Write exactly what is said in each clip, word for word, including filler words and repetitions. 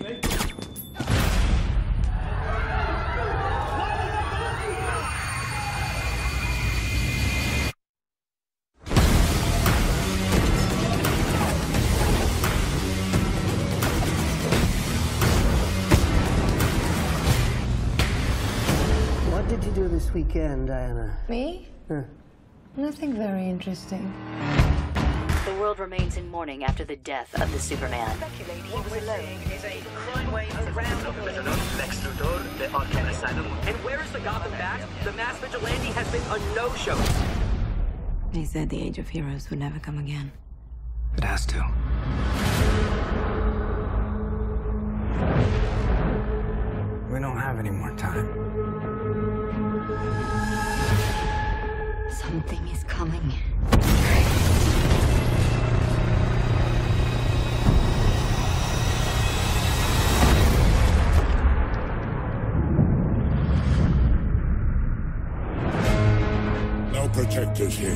What did you do this weekend, Diana? Me? Huh. Nothing very interesting. The world remains in mourning after the death of the Superman. Speculate he was alone. Is a crime wave around the world. Lex Luthor, the Arkham Asylum. And where is the Gotham Bat? The mass vigilante has been a no-show. He said the age of heroes would never come again. It has to. We don't have any more time. Something is coming. No protectors here.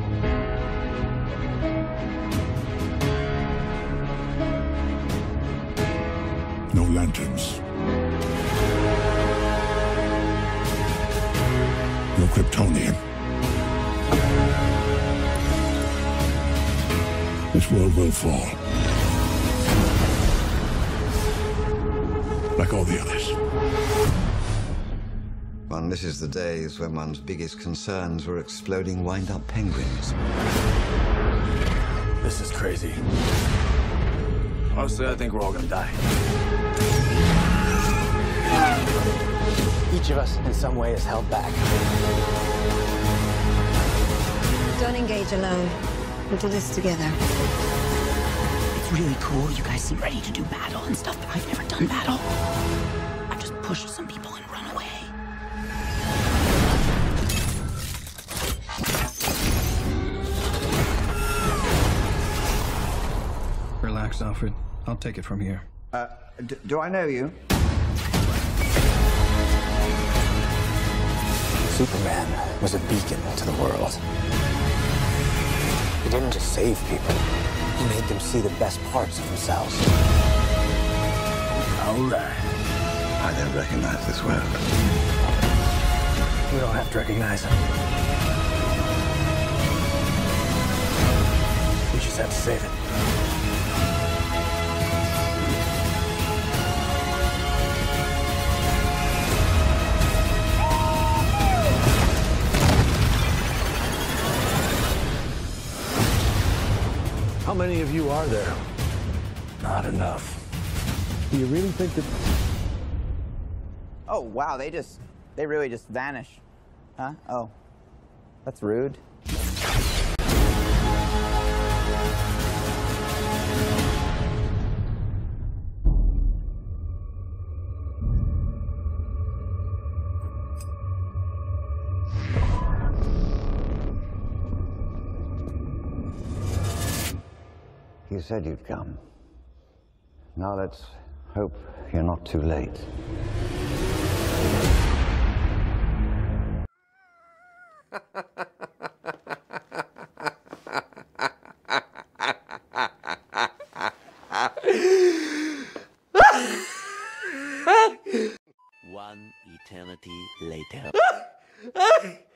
No lanterns. No Kryptonian. This world will fall. Like all the others. One misses the days when one's biggest concerns were exploding wind-up penguins. This is crazy. Honestly, I think we're all gonna die. Each of us, in some way, is held back. Don't engage alone. We'll do this together. It's really cool. You guys seem ready to do battle and stuff, but I've never done battle. I've just pushed some people and run away. Relax, Alfred. I'll take it from here. Uh, d do I know you? Superman was a beacon to the world. He didn't just save people. He made them see the best parts of themselves. All right. I don't recognize this world. We don't have to recognize him. We just have to save it. How many of you are there? Not enough. Do you really think that... Oh, wow, they just, they really just vanish. Huh? Oh, that's rude. You said you'd come. Now let's hope you're not too late. One eternity later.